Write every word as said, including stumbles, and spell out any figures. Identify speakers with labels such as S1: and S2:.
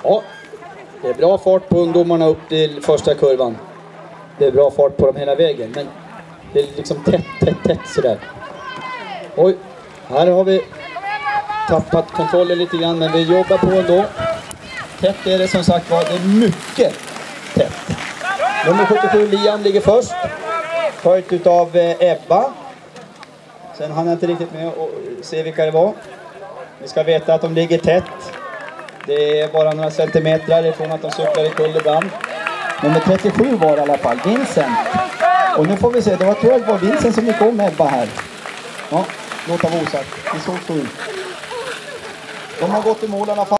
S1: Ja, det är bra fart på ungdomarna upp till första kurvan. Det är bra fart på dem hela vägen. Men det är liksom tätt, tätt, tätt sådär. Oj, här har vi tappat kontrollen lite grann. Men vi jobbar på ändå. Tätt är det som sagt var. Det är mycket tätt. Nummer sjuttiosju Liam ligger först. Följt utav Ebba. Sen hann jag inte riktigt med att se vilka det var. Vi ska veta att de ligger tätt. Det är bara några centimeter ifrån att de cyklar i kull ibland. Nummer trettiosju var i alla fall Vincent. Och nu får vi se, det var tror jag var Vincent som gick om Ebba här. Ja, låt av osagt. Det såg så ut. De har gått i mål i alla fall.